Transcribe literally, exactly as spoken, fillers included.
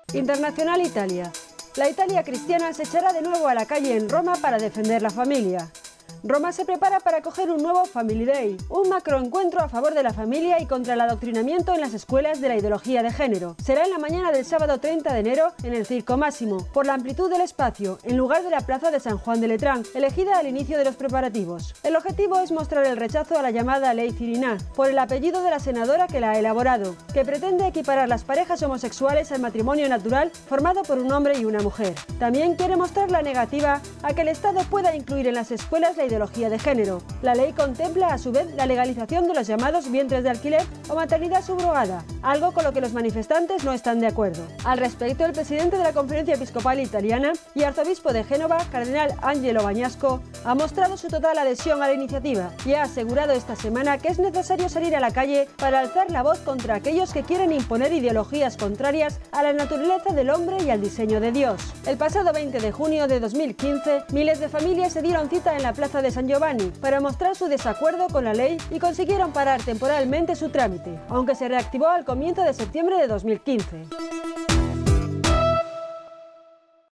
Internacional Italia. La Italia cristiana se echará de nuevo a la calle en Roma para defender la familia. Roma se prepara para acoger un nuevo Family Day, un macroencuentro a favor de la familia y contra el adoctrinamiento en las escuelas de la ideología de género. Será en la mañana del sábado treinta de enero en el Circo Máximo, por la amplitud del espacio, en lugar de la plaza de San Juan de Letrán, elegida al inicio de los preparativos. El objetivo es mostrar el rechazo a la llamada Ley Ciriná, por el apellido de la senadora que la ha elaborado, que pretende equiparar las parejas homosexuales al matrimonio natural formado por un hombre y una mujer. También quiere mostrar la negativa a que el Estado pueda incluir en las escuelas la ideología de género. La ley contempla a su vez la legalización de los llamados vientres de alquiler o maternidad subrogada, algo con lo que los manifestantes no están de acuerdo. Al respecto, el presidente de la Conferencia Episcopal Italiana y arzobispo de Génova, cardenal Angelo Bagnasco, ha mostrado su total adhesión a la iniciativa y ha asegurado esta semana que es necesario salir a la calle para alzar la voz contra aquellos que quieren imponer ideologías contrarias a la naturaleza del hombre y al diseño de Dios. El pasado veinte de junio de dos mil quince, miles de familias se dieron cita en la plaza de San Giovanni para mostrar su desacuerdo con la ley y consiguieron parar temporalmente su trámite, aunque se reactivó al comienzo de septiembre de dos mil quince.